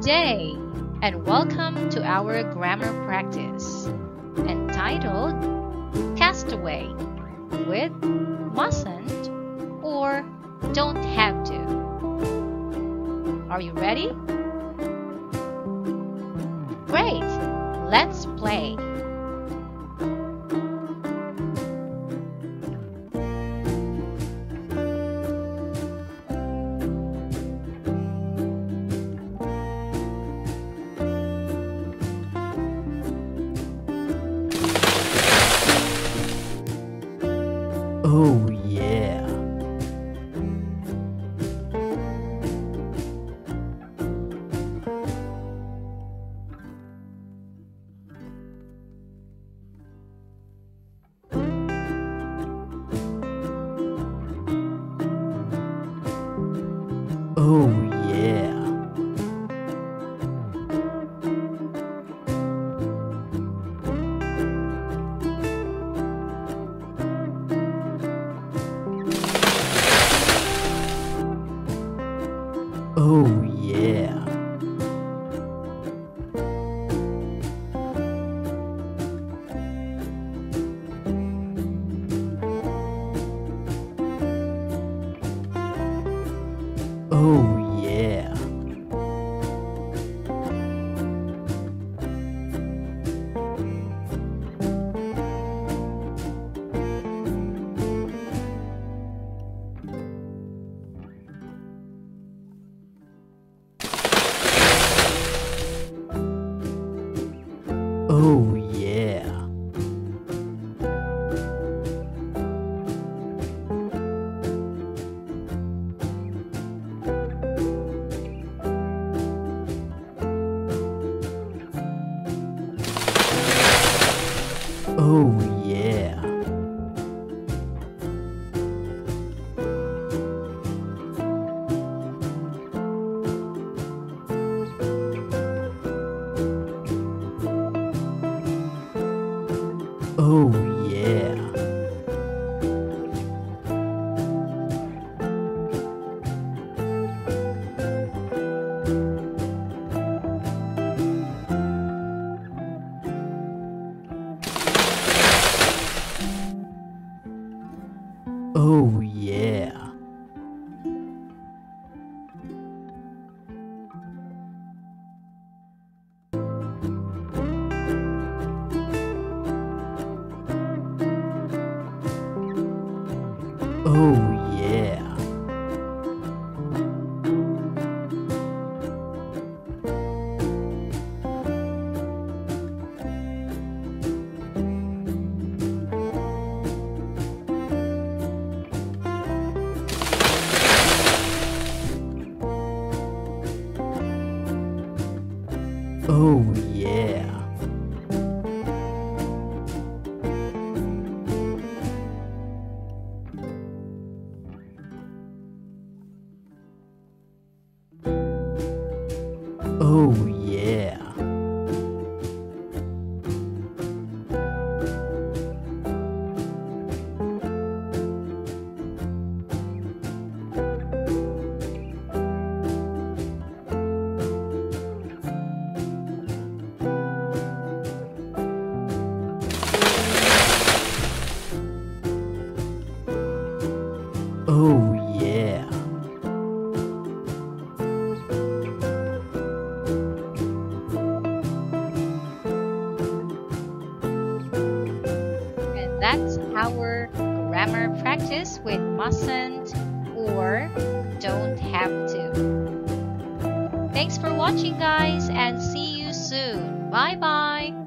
day, and welcome to our grammar practice entitled Castaway with mustn't or don't have to. Are you ready? Great! Let's play! Oh yeah. Oh yeah. Oh yeah. Oh yeah. Oh yeah. Oh yeah. Oh yeah. Oh yeah. Oh yeah. Oh yeah. Oh yeah. Oh yeah. And that's our grammar practice with mustn't or don't have to. Thanks for watching, guys, and see you soon. Bye bye.